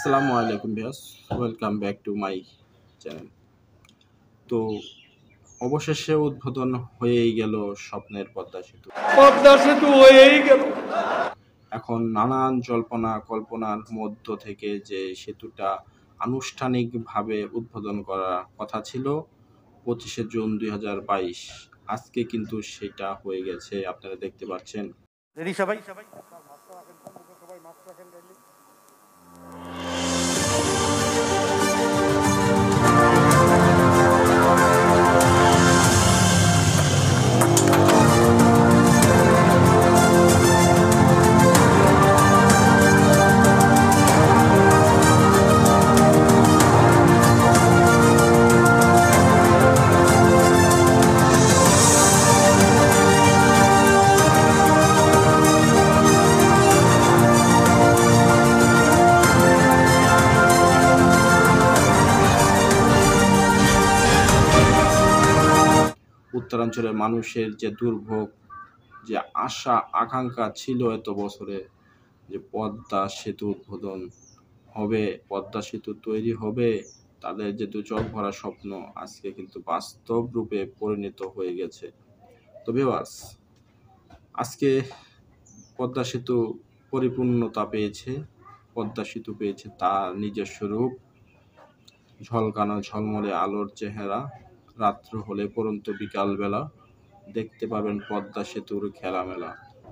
আসসালামু আলাইকুম viewers, welcome back to my channel. তো অবশেষে উদ্বোধন হয়েই গেল স্বপ্নের পদ্মা সেতু। হয়েই গেল। এখন নানান জল্পনা কল্পনার মধ্য থেকে যে সেতুটা আনুষ্ঠানিকভাবে উদ্বোধন করার কথা ছিল 25শে জুন 2022, আজকে কিন্তু সেটা হয়ে গেছে। আপনারা দেখতে পাচ্ছেন। রেডি সবাই? উত্তরাঞ্চলের মানুষের যে দুর্ভোগ, যে আশা আকাঙ্ক্ষা ছিল এত বছরে যে পদ্মা সেতু উদ্বোধন হবে, পদ্মা সেতু তৈরি হবে, তাদের যে দু চোখ ভরা স্বপ্ন আজকে কিন্তু বাস্তব রূপে পরিণত হয়ে গেছে। তো ভিউয়ার্স, আজকে পদ্মা সেতু পরিপূর্ণতা পেয়েছে, পদ্মা সেতু পেয়েছে তার নিজস্ব রূপ, ঝলকানো ঝলমলে আলোর চেহারা। রাত্র হলে পরন্ত বিকালবেলা দেখতে পাবেন পদ্মা সেতুর খেলামেলা।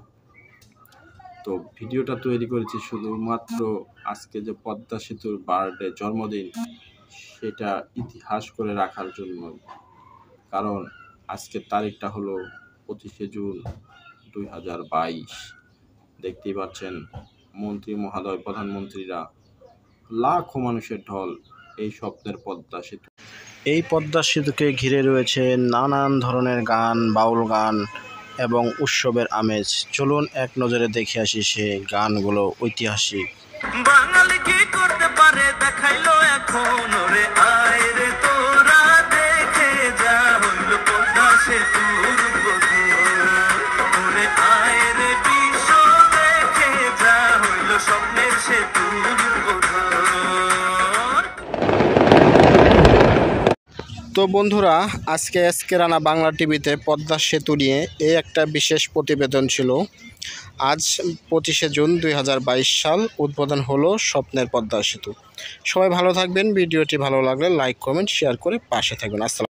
তো ভিডিওটা তৈরি করেছি শুধুমাত্র আজকে যে পদ্মা সেতুর বার্থডে, জন্মদিন, সেটা ইতিহাস করে রাখার জন্য। কারণ আজকের তারিখটা হলো 25শে জুন 2022। দেখতেই পাচ্ছেন মন্ত্রী মহোদয়, প্রধানমন্ত্রীরা, লাখো মানুষের ঢল এই স্বপ্নের পদ্মা সেতু। এই পদ্মা সেতুকে ঘিরে রয়েছে নানান ধরনের গান, বাউল গান এবং উৎসবের আমেজ। চলুন এক নজরে দেখে আসি সে গানগুলো ঐতিহাসিক। বাঙালি কি করতে পারে দেখাইলো এখন, ওরে আয় রে তোরা দেখে যা, হইল পদ্মা সেতুর উদ্বোধন। ওরে আয় রে বিশ্ব দেখে যা, হইল স্বপ্নের সেতুর উদ্বোধন। তো বন্ধুরা, আজকে রানা বাংলা টিভিতে পদ্মা সেতু নিয়ে এই একটা বিশেষ প্রতিবেদন ছিল। আজ 25শে জুন 2022 সাল উদ্বোধন হলো স্বপ্নের পদ্মা সেতু। সবাই ভালো থাকবেন। ভিডিওটি ভালো লাগলে লাইক, কমেন্ট, শেয়ার করে পাশে থাকবেন। আসসালাম।